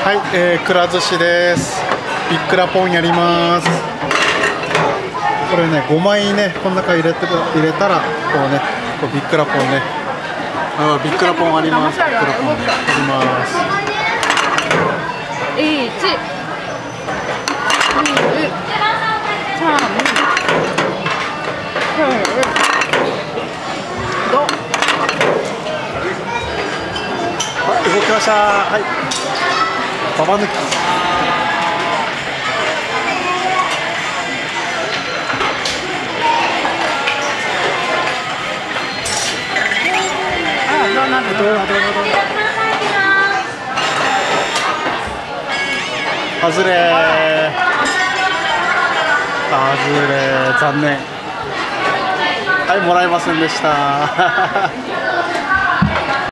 はい、くら寿司です。ビッくらポンやります。これね、5枚ね、この中入れたら、こうね、こうビッくらポンね。ビッくらポンあります。ビッくらポンあります。1、2、3、4、5。動きました。はい。ババ抜き。外れ残念。はい、もらえませんでした。